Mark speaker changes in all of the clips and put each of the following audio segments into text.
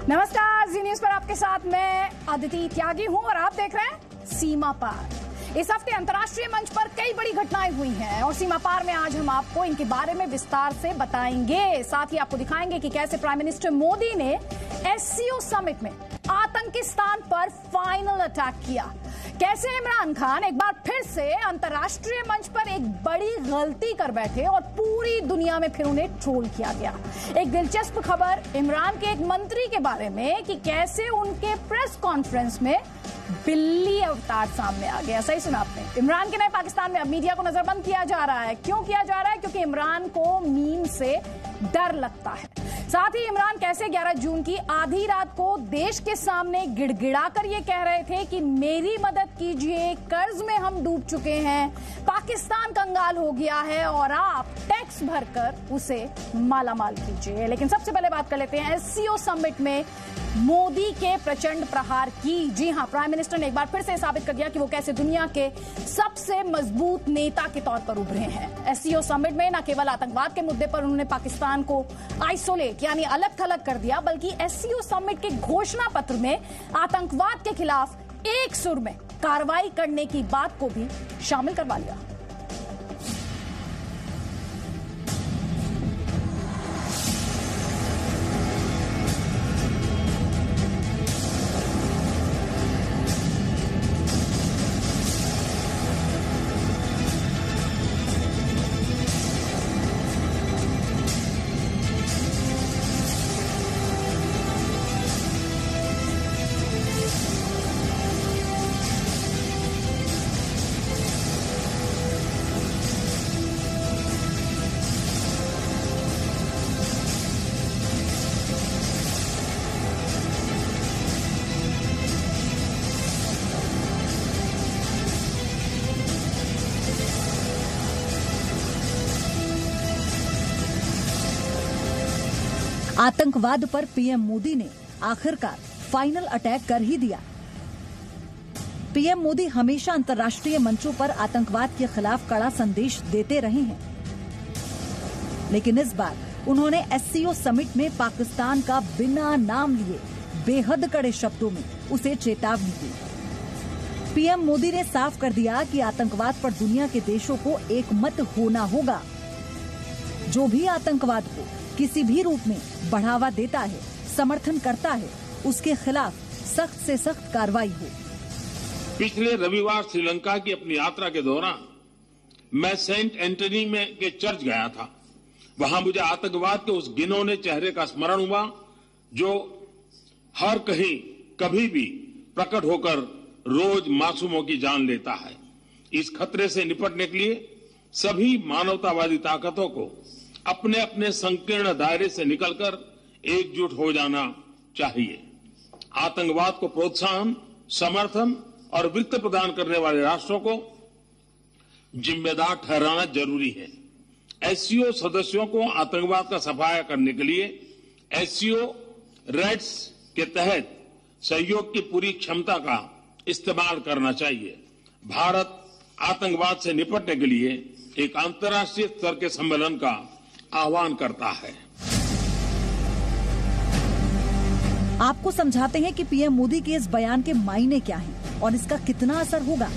Speaker 1: नमस्कार, जी न्यूज पर आपके साथ मैं अदिति त्यागी हूं और आप देख रहे हैं सीमा पार। इस हफ्ते अंतर्राष्ट्रीय मंच पर कई बड़ी घटनाएं हुई हैं और सीमा पार में आज हम आपको इनके बारे में विस्तार से बताएंगे। साथ ही आपको दिखाएंगे कि कैसे प्राइम मिनिस्टर मोदी ने एससीओ समिट में आतंकिस्तान पर फाइनल अटैक किया, कैसे इमरान खान एक बार फिर से अंतर्राष्ट्रीय मंच पर एक बड़ी गलती कर बैठे और पूरी दुनिया में फिर उन्हें ट्रोल किया गया। एक दिलचस्प खबर इमरान के एक मंत्री के बारे में कि कैसे उनके प्रेस कॉन्फ्रेंस में बिल्ली अवतार सामने आ गया। सही सुना आपने, इमरान के नए पाकिस्तान में अब मीडिया को नजरबंद किया जा रहा है। क्यों किया जा रहा है? क्योंकि इमरान को मीम से डर लगता है। साथ ही इमरान कैसे 11 जून की आधी रात को देश के सामने गिड़गिड़ाकर ये कह रहे थे कि मेरी मदद कीजिए, कर्ज में हम डूब चुके हैं, पाकिस्तान कंगाल हो गया है और आप टैक्स भरकर उसे मालामाल कीजिए। लेकिन सबसे पहले बात कर लेते हैं एससीओ समिट में मोदी के प्रचंड प्रहार की। जी हां, प्राइम मिनिस्टर ने एक बार फिर से साबित कर दिया कि वो कैसे दुनिया के सबसे मजबूत नेता के तौर पर उभरे हैं। एससीओ समिट में न केवल आतंकवाद के मुद्दे पर उन्होंने पाकिस्तान को आइसोलेट यानी अलग थलग कर दिया, बल्कि एससीओ समिट के घोषणा पत्र में आतंकवाद के खिलाफ एक सुर में कार्रवाई करने की बात को भी शामिल करवा लिया।
Speaker 2: आतंकवाद पर पीएम मोदी ने आखिरकार फाइनल अटैक कर ही दिया। पीएम मोदी हमेशा अंतर्राष्ट्रीय मंचों पर आतंकवाद के खिलाफ कड़ा संदेश देते रहे हैं, लेकिन इस बार उन्होंने एससीओ समिट में पाकिस्तान का बिना नाम लिए बेहद कड़े शब्दों में उसे चेतावनी दी। पीएम मोदी ने साफ कर दिया कि आतंकवाद पर दुनिया के देशों को एकमत होना होगा। जो भी आतंकवाद को किसी भी रूप में बढ़ावा देता है, समर्थन करता है, उसके खिलाफ सख्त से सख्त कार्रवाई हो।
Speaker 3: पिछले रविवार श्रीलंका की अपनी यात्रा के दौरान मैं सेंट एंटनी में के चर्च गया था। वहां मुझे आतंकवाद के उस घिनौने चेहरे का स्मरण हुआ जो हर कहीं कभी भी प्रकट होकर रोज मासूमों की जान लेता है। इस खतरे से निपटने के लिए सभी मानवतावादी ताकतों को अपने अपने संकीर्ण दायरे से निकलकर एकजुट हो जाना चाहिए। आतंकवाद को प्रोत्साहन, समर्थन और वित्त प्रदान करने वाले राष्ट्रों को जिम्मेदार ठहराना जरूरी है। एससीओ सदस्यों को आतंकवाद का सफाया करने के लिए एससीओ रेड्स के तहत सहयोग की पूरी क्षमता का इस्तेमाल करना चाहिए। भारत आतंकवाद से निपटने के लिए एक अंतर्राष्ट्रीय स्तर के सम्मेलन का आह्वान करता है।
Speaker 2: आपको समझाते हैं कि पीएम मोदी के इस बयान के मायने क्या हैं और इसका कितना असर होगा।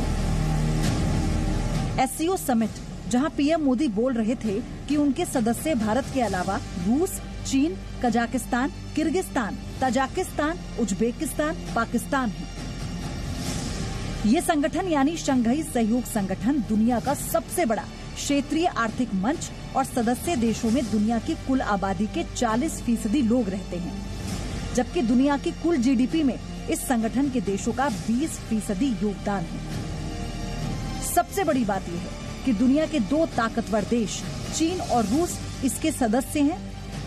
Speaker 2: एससीओ समिट, जहां पीएम मोदी बोल रहे थे कि उनके सदस्य भारत के अलावा रूस, चीन, Kazakhstan, Kyrgyzstan, Tajikistan, Uzbekistan, Pakistan हैं। ये संगठन यानी शंघाई सहयोग संगठन दुनिया का सबसे बड़ा क्षेत्रीय आर्थिक मंच और सदस्य देशों में दुनिया की कुल आबादी के 40% लोग रहते हैं, जबकि दुनिया की कुल जीडीपी में इस संगठन के देशों का 20% योगदान है। सबसे बड़ी बात यह है कि दुनिया के 2 ताकतवर देश चीन और रूस इसके सदस्य हैं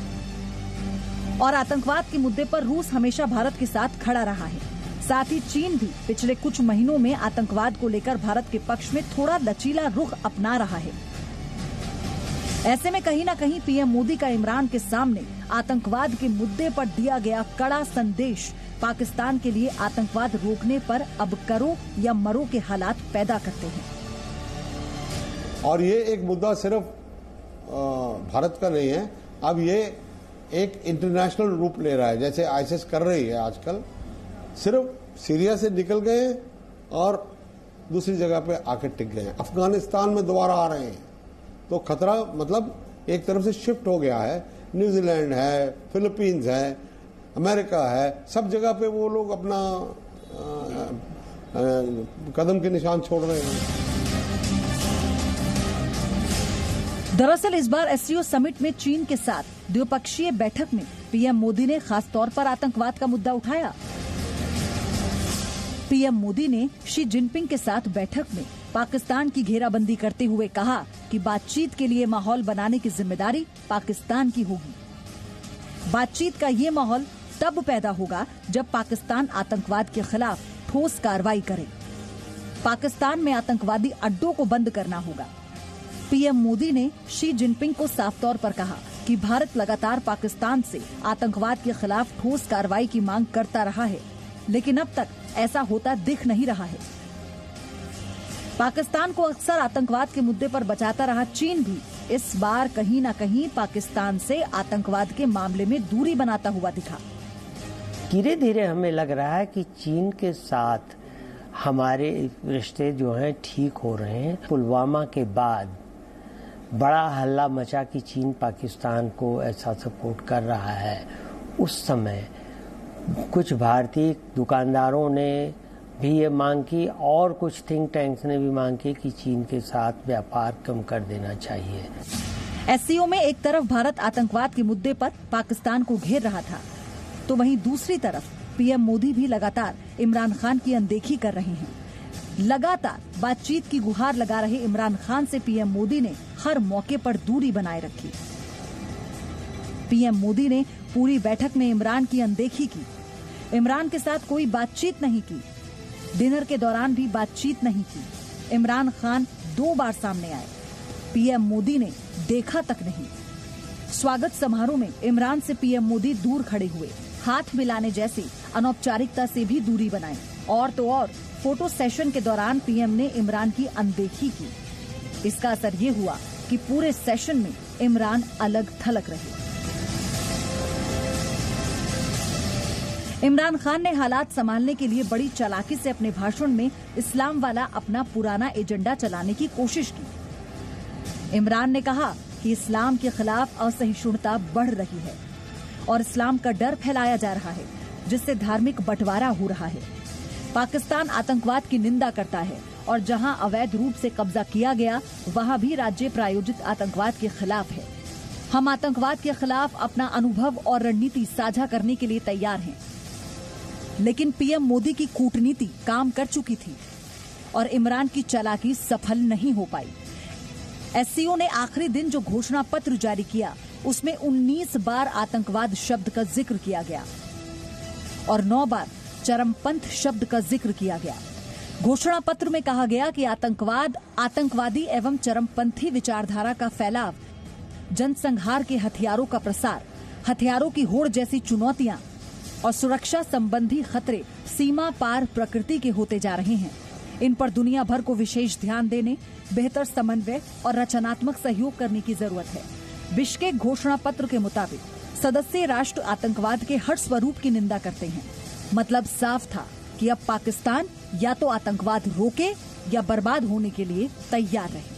Speaker 2: और आतंकवाद के मुद्दे पर रूस हमेशा भारत के साथ खड़ा रहा है। साथ ही चीन भी पिछले कुछ महीनों में आतंकवाद को लेकर भारत के पक्ष में थोड़ा लचीला रुख अपना रहा है। ऐसे में कहीं न कहीं पीएम मोदी का इमरान के सामने आतंकवाद के मुद्दे पर दिया गया कड़ा संदेश पाकिस्तान के लिए आतंकवाद रोकने पर अब करो या मरो के हालात पैदा करते हैं।
Speaker 4: और ये एक मुद्दा सिर्फ भारत का नहीं है, अब ये एक इंटरनेशनल रूप ले रहा है, जैसे आईएसआईएस कर रही है आजकल। सिर्फ सीरिया से निकल गए और दूसरी जगह पे आके टिक गए, अफगानिस्तान में दोबारा आ रहे हैं, तो खतरा मतलब एक तरफ से शिफ्ट हो गया है। न्यूजीलैंड है, फिलीपींस है, अमेरिका है, सब जगह पे वो लोग अपना कदम के निशान छोड़ रहे हैं।
Speaker 2: दरअसल इस बार एससीओ समिट में चीन के साथ द्विपक्षीय बैठक में पीएम मोदी ने खास तौर पर आतंकवाद का मुद्दा उठाया। पीएम मोदी ने शी जिनपिंग के साथ बैठक में पाकिस्तान की घेराबंदी करते हुए कहा कि बातचीत के लिए माहौल बनाने की जिम्मेदारी पाकिस्तान की होगी। बातचीत का ये माहौल तब पैदा होगा जब पाकिस्तान आतंकवाद के खिलाफ ठोस कार्रवाई करे। पाकिस्तान में आतंकवादी अड्डों को बंद करना होगा। पीएम मोदी ने शी जिनपिंग को साफ तौर पर कहा कि भारत लगातार पाकिस्तान से आतंकवाद के खिलाफ ठोस कार्रवाई की मांग करता रहा है, लेकिन अब तक ऐसा होता दिख नहीं रहा है। पाकिस्तान को अक्सर आतंकवाद के मुद्दे पर बचाता रहा चीन भी इस बार कहीं न कहीं पाकिस्तान से आतंकवाद के मामले में दूरी बनाता हुआ दिखा।
Speaker 5: धीरे धीरे हमें लग रहा है कि चीन के साथ हमारे रिश्ते जो हैं ठीक हो रहे हैं। पुलवामा के बाद बड़ा हल्ला मचा कि चीन पाकिस्तान को ऐसा सपोर्ट कर रहा है। उस समय कुछ भारतीय दुकानदारों ने भी ये मांग की और कुछ थिंक टैंक्स ने भी मांग की कि चीन के साथ व्यापार कम कर देना चाहिए।
Speaker 2: एससीओ में एक तरफ भारत आतंकवाद के मुद्दे पर पाकिस्तान को घेर रहा था, तो वहीं दूसरी तरफ पीएम मोदी भी लगातार इमरान खान की अनदेखी कर रहे हैं। लगातार बातचीत की गुहार लगा रहे इमरान खान से पीएम मोदी ने हर मौके पर दूरी बनाए रखी। पीएम मोदी ने पूरी बैठक में इमरान की अनदेखी की, इमरान के साथ कोई बातचीत नहीं की, डिनर के दौरान भी बातचीत नहीं की। इमरान खान 2 बार सामने आए, पीएम मोदी ने देखा तक नहीं। स्वागत समारोह में इमरान से पीएम मोदी दूर खड़े हुए, हाथ मिलाने जैसी अनौपचारिकता से भी दूरी बनाई। और तो और फोटो सेशन के दौरान पीएम ने इमरान की अनदेखी की। इसका असर ये हुआ कि पूरे सेशन में इमरान अलग थलग रहे। इमरान खान ने हालात संभालने के लिए बड़ी चालाकी से अपने भाषण में इस्लाम वाला अपना पुराना एजेंडा चलाने की कोशिश की। इमरान ने कहा कि इस्लाम के खिलाफ असहिष्णुता बढ़ रही है और इस्लाम का डर फैलाया जा रहा है, जिससे धार्मिक बंटवारा हो रहा है। पाकिस्तान आतंकवाद की निंदा करता है और जहां अवैध रूप से कब्जा किया गया वहां भी राज्य प्रायोजित आतंकवाद के खिलाफ है। हम आतंकवाद के खिलाफ अपना अनुभव और रणनीति साझा करने के लिए तैयार हैं। लेकिन पीएम मोदी की कूटनीति काम कर चुकी थी और इमरान की चालाकी सफल नहीं हो पाई। एससीओ ने आखिरी दिन जो घोषणा पत्र जारी किया उसमें 19 बार आतंकवाद शब्द का जिक्र किया गया और 9 बार चरमपंथ शब्द का जिक्र किया गया। घोषणा पत्र में कहा गया कि आतंकवाद, आतंकवादी एवं चरमपंथी विचारधारा का फैलाव, जनसंहार के हथियारों का प्रसार, हथियारों की होड़ जैसी चुनौतियां और सुरक्षा संबंधी खतरे सीमा पार प्रकृति के होते जा रहे हैं। इन पर दुनिया भर को विशेष ध्यान देने, बेहतर समन्वय और रचनात्मक सहयोग करने की जरूरत है। बिश्केक घोषणा पत्र के मुताबिक सदस्य राष्ट्र आतंकवाद के हर स्वरूप की निंदा करते हैं। मतलब साफ था कि अब पाकिस्तान या तो आतंकवाद रोके या बर्बाद होने के लिए तैयार रहे।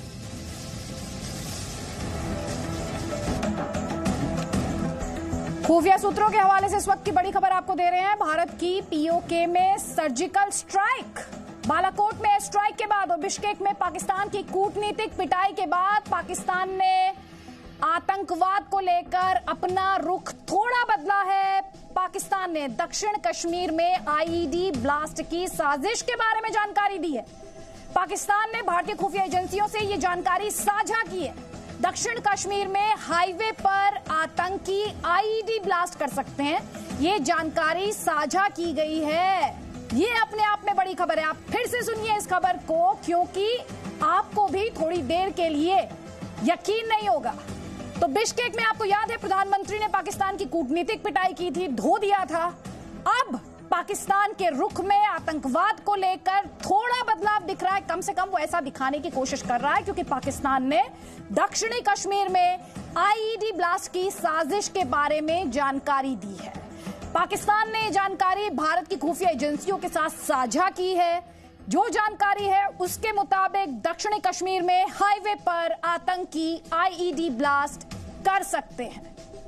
Speaker 1: खुफिया सूत्रों के हवाले से इस वक्त की बड़ी खबर आपको दे रहे हैं। भारत की पीओके में सर्जिकल स्ट्राइक। बालाकोट में स्ट्राइक के बाद और बिश्केक में पाकिस्तान की कूटनीतिक पिटाई के बाद पाकिस्तान ने आतंकवाद को लेकर अपना रुख थोड़ा बदला है। पाकिस्तान ने दक्षिण कश्मीर में आईईडी ब्लास्ट की साजिश के बारे में जानकारी दी है। पाकिस्तान ने भारतीय खुफिया एजेंसियों से ये जानकारी साझा की है। दक्षिण कश्मीर में हाईवे पर आतंकी आईईडी ब्लास्ट कर सकते हैं, ये जानकारी साझा की गई है। ये अपने आप में बड़ी खबर है। आप फिर से सुनिए इस खबर को, क्योंकि आपको भी थोड़ी देर के लिए यकीन नहीं होगा। तो बिश्केक में आपको याद है प्रधानमंत्री ने पाकिस्तान की कूटनीतिक पिटाई की थी, धो दिया था। अब पाकिस्तान के रुख में आतंकवाद को लेकर थोड़ा बदलाव दिख रहा है। कम से कम वो ऐसा दिखाने की कोशिश कर रहा है, क्योंकि पाकिस्तान ने दक्षिणी कश्मीर में आईईडी ब्लास्ट की साजिश के बारे में जानकारी दी है। पाकिस्तान ने जानकारी भारत की खुफिया एजेंसियों के साथ साझा की है। जो जानकारी है उसके मुताबिक दक्षिणी कश्मीर में हाईवे पर आतंकी आईईडी ब्लास्ट कर सकते हैं।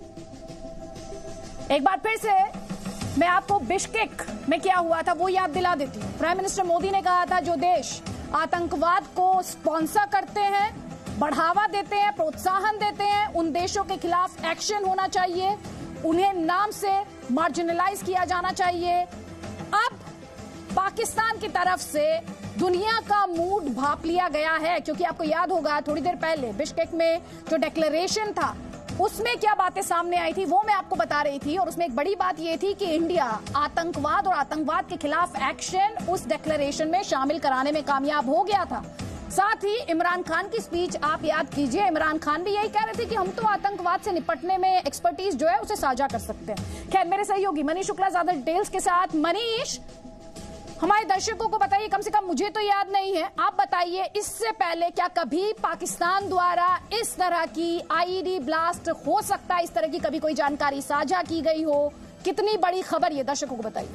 Speaker 1: एक बार फिर से मैं आपको बिश्केक में क्या हुआ था वो याद दिला देती हूं। प्राइम मिनिस्टर मोदी ने कहा था, जो देश आतंकवाद को स्पॉन्सर करते हैं, बढ़ावा देते हैं, प्रोत्साहन देते हैं, उन देशों के खिलाफ एक्शन होना चाहिए, उन्हें नाम से मार्जिनलाइज किया जाना चाहिए। अब पाकिस्तान की तरफ से दुनिया का मूड भांप लिया गया है, क्योंकि आपको याद होगा थोड़ी देर पहले बिश्केक में जो डिक्लेरेशन था उसमें क्या बातें सामने आई थी वो मैं आपको बता रही थी। और उसमें एक बड़ी बात यह थी कि इंडिया आतंकवाद और आतंकवाद के खिलाफ एक्शन उस डिक्लेरेशन में शामिल कराने में कामयाब हो गया था। साथ ही इमरान खान की स्पीच आप याद कीजिए, इमरान खान भी यही कह रहे थे कि हम तो आतंकवाद से निपटने में एक्सपर्टीज जो है उसे साझा कर सकते हैं। खैर, मेरे सहयोगी मनीष शुक्ला ज्यादा डिटेल्स के साथ। मनीष, हमारे दर्शकों को बताइए, कम से कम मुझे तो याद नहीं है, आप बताइए, इससे पहले क्या कभी पाकिस्तान द्वारा इस तरह की आईईडी ब्लास्ट हो सकता है, इस तरह की कभी कोई जानकारी साझा की गई हो? कितनी बड़ी खबर ये, दर्शकों को बताइए।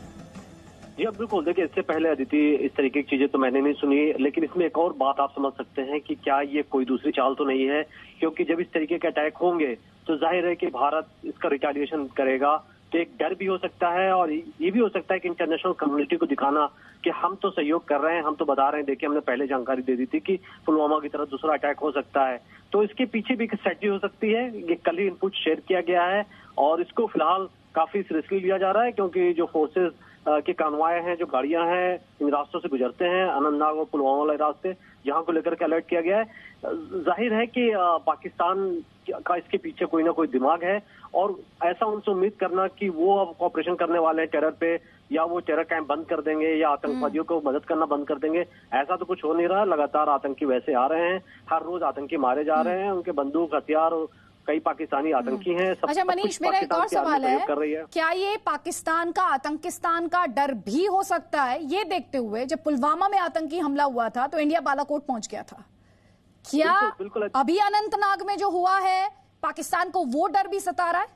Speaker 6: जी अब बिल्कुल, देखिए इससे पहले अदिति इस तरीके की चीजें तो मैंने नहीं सुनी, लेकिन इसमें एक और बात आप समझ सकते हैं कि क्या ये कोई दूसरी चाल तो नहीं है, क्योंकि जब इस तरीके के अटैक होंगे तो जाहिर है कि भारत इसका रिटेलिएशन करेगा। तो एक डर भी हो सकता है और ये भी हो सकता है कि इंटरनेशनल कम्युनिटी को दिखाना कि हम तो सहयोग कर रहे हैं, हम तो बता रहे हैं, देखिए हमने पहले जानकारी दे दी थी कि पुलवामा की तरह दूसरा अटैक हो सकता है। तो इसके पीछे भी एक स्ट्रेटजी हो सकती है। ये कल ही इनपुट शेयर किया गया है और इसको फिलहाल काफी सीरियसली लिया जा रहा है, क्योंकि जो फोर्सेज के कानवाय हैं, जो गाड़ियां हैं, इन रास्तों से गुजरते हैं, अनंतनाग और पुलवामा वाले रास्ते, जहां को लेकर के अलर्ट किया गया है। जाहिर है कि पाकिस्तान का इसके पीछे कोई ना कोई दिमाग है और ऐसा उनसे उम्मीद करना कि वो अब ऑपरेशन करने वाले हैं टेरर पे, या वो टेरर कैंप बंद कर देंगे या आतंकवादियों को मदद करना बंद कर देंगे, ऐसा तो कुछ हो नहीं रहा। लगातार आतंकी वैसे आ रहे हैं, हर रोज आतंकी मारे जा रहे हैं, उनके बंदूक हथियार, कई पाकिस्तानी आतंकी हैं।
Speaker 1: अच्छा मनीष, मेरा एक और सवाल है, क्या ये पाकिस्तान का आतंकिस्तान का डर भी हो सकता है, ये देखते हुए जब पुलवामा में आतंकी हमला हुआ था तो इंडिया बालाकोट पहुंच गया था, क्या बिल्कुल अभी अनंतनाग में जो हुआ है पाकिस्तान को वो डर भी सता रहा है?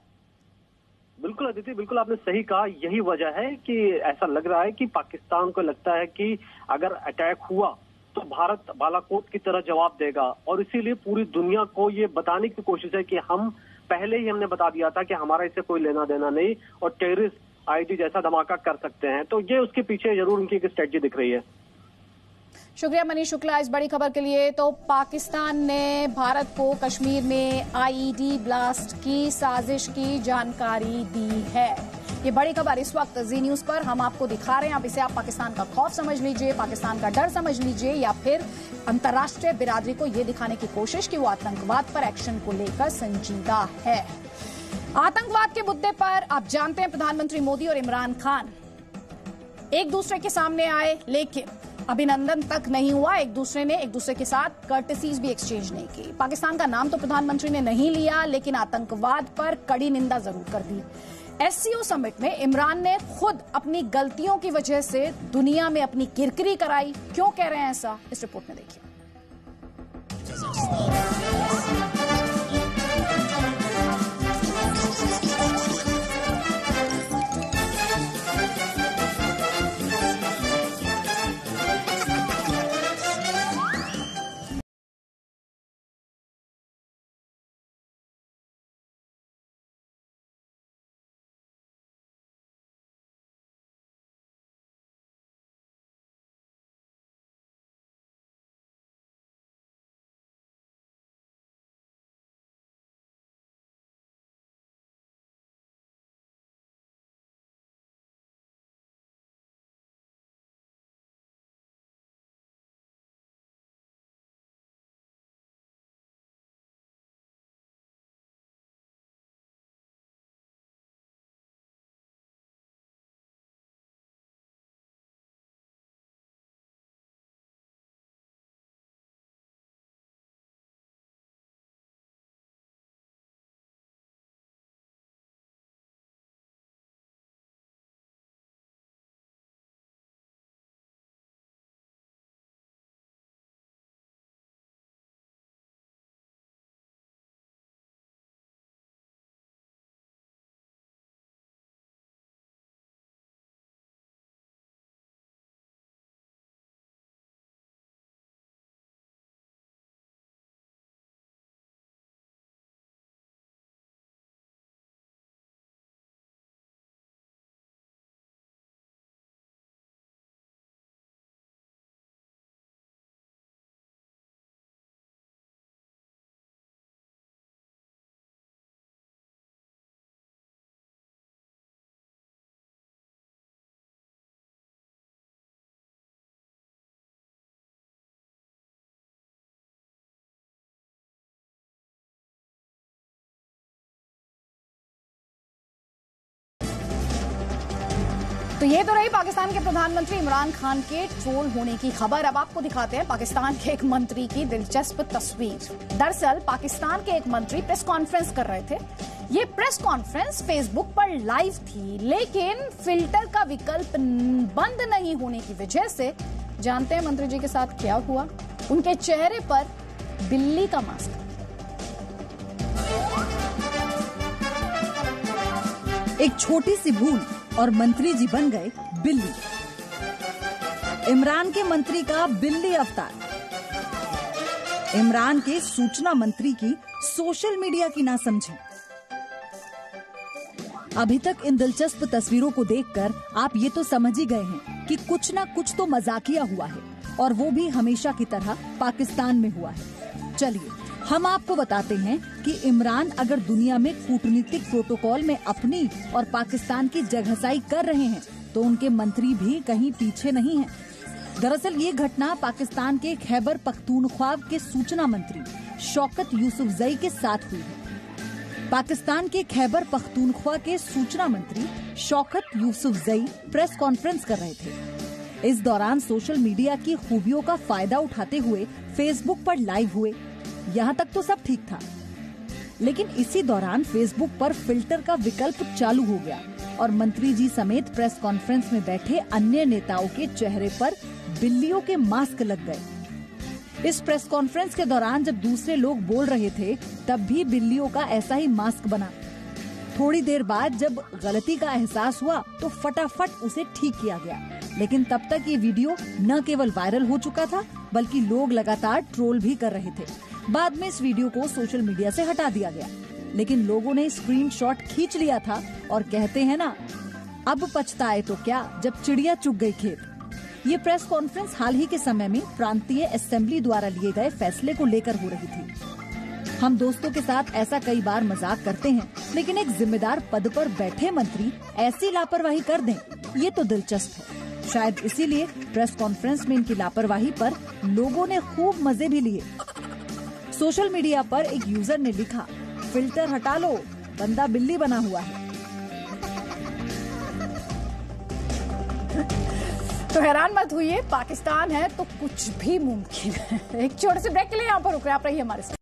Speaker 6: बिल्कुल अदिति, बिल्कुल आपने सही कहा। यही वजह है कि ऐसा लग रहा है कि पाकिस्तान को लगता है कि अगर अटैक हुआ तो भारत बालाकोट की तरह जवाब देगा, और इसीलिए पूरी दुनिया को ये बताने की कोशिश है कि हम पहले ही हमने बता दिया था कि हमारा इससे कोई लेना देना नहीं और टेररिस्ट आईडी जैसा धमाका कर सकते हैं। तो ये उसके पीछे जरूर उनकी एक स्ट्रेटजी दिख रही है।
Speaker 1: शुक्रिया मनीष शुक्ला इस बड़ी खबर के लिए। तो पाकिस्तान ने भारत को कश्मीर में आईईडी ब्लास्ट की साजिश की जानकारी दी है। ये बड़ी खबर इस वक्त जी न्यूज पर हम आपको दिखा रहे हैं। अब इसे आप पाकिस्तान का खौफ समझ लीजिए, पाकिस्तान का डर समझ लीजिए, या फिर अंतर्राष्ट्रीय बिरादरी को यह दिखाने की कोशिश कि वो आतंकवाद पर एक्शन को लेकर संजीदा है। आतंकवाद के मुद्दे पर आप जानते हैं प्रधानमंत्री मोदी और इमरान खान एक दूसरे के सामने आए, लेकिन अभिनंदन तक नहीं हुआ। एक दूसरे ने एक दूसरे के साथ कर्टेसीज भी एक्सचेंज नहीं की। पाकिस्तान का नाम तो प्रधानमंत्री ने नहीं लिया, लेकिन आतंकवाद पर कड़ी निंदा जरूर कर दी। एससीओ समिट में इमरान ने खुद अपनी गलतियों की वजह से दुनिया में अपनी किरकिरी कराई। क्यों कह रहे हैं ऐसा, इस रिपोर्ट में देखिए। तो ये तो रही पाकिस्तान के प्रधानमंत्री इमरान खान के ट्रोल होने की खबर। अब आपको दिखाते हैं पाकिस्तान के एक मंत्री की दिलचस्प तस्वीर। दरअसल पाकिस्तान के एक मंत्री प्रेस कॉन्फ्रेंस कर रहे थे। ये प्रेस कॉन्फ्रेंस फेसबुक पर लाइव थी, लेकिन फिल्टर का विकल्प बंद नहीं होने की वजह से जानते हैं मंत्री जी के साथ क्या हुआ। उनके चेहरे पर बिल्ली का मास्क।
Speaker 2: एक छोटी सी भूल और मंत्री जी बन गए बिल्ली। इमरान के मंत्री का बिल्ली अवतार। इमरान के सूचना मंत्री की सोशल मीडिया की नासमझी। अभी तक इन दिलचस्प तस्वीरों को देखकर आप ये तो समझ ही गए हैं कि कुछ ना कुछ तो मजाकिया हुआ है, और वो भी हमेशा की तरह पाकिस्तान में हुआ है। चलिए हम आपको बताते हैं कि इमरान अगर दुनिया में कूटनीतिक प्रोटोकॉल में अपनी और पाकिस्तान की जगहसाई कर रहे हैं तो उनके मंत्री भी कहीं पीछे नहीं हैं। दरअसल ये घटना पाकिस्तान के खैबर पख्तूनख्वा के सूचना मंत्री शौकत यूसुफजई के साथ हुई है। पाकिस्तान के खैबर पख्तूनख्वा के सूचना मंत्री शौकत यूसुफजई प्रेस कॉन्फ्रेंस कर रहे थे। इस दौरान सोशल मीडिया की खूबियों का फायदा उठाते हुए फेसबुक पर लाइव हुए। यहाँ तक तो सब ठीक था, लेकिन इसी दौरान फेसबुक पर फिल्टर का विकल्प चालू हो गया और मंत्री जी समेत प्रेस कॉन्फ्रेंस में बैठे अन्य नेताओं के चेहरे पर बिल्लियों के मास्क लग गए। इस प्रेस कॉन्फ्रेंस के दौरान जब दूसरे लोग बोल रहे थे तब भी बिल्लियों का ऐसा ही मास्क बना। थोड़ी देर बाद जब गलती का एहसास हुआ तो फटाफट उसे ठीक किया गया, लेकिन तब तक ये वीडियो न केवल वायरल हो चुका था बल्कि लोग लगातार ट्रोल भी कर रहे थे। बाद में इस वीडियो को सोशल मीडिया से हटा दिया गया, लेकिन लोगों ने स्क्रीनशॉट खींच लिया था और कहते हैं ना, अब पछताए तो क्या जब चिड़िया चुग गई खेत। ये प्रेस कॉन्फ्रेंस हाल ही के समय में प्रांतीय असेंबली द्वारा लिए गए फैसले को लेकर हो रही थी। हम दोस्तों के साथ ऐसा कई बार मजाक करते हैं, लेकिन एक जिम्मेदार पद पर बैठे मंत्री ऐसी लापरवाही कर दें, ये तो दिलचस्प है। शायद इसीलिए प्रेस कॉन्फ्रेंस में इनकी लापरवाही पर लोगों ने खूब मजे भी लिए। सोशल मीडिया पर एक यूजर ने लिखा, फिल्टर हटा लो, बंदा बिल्ली बना हुआ है।
Speaker 1: तो हैरान मत हुइए, पाकिस्तान है तो कुछ भी मुमकिन है। एक छोटे से ब्रेक के लिए यहाँ पर रुक रहे, आप रहिए हमारे साथ।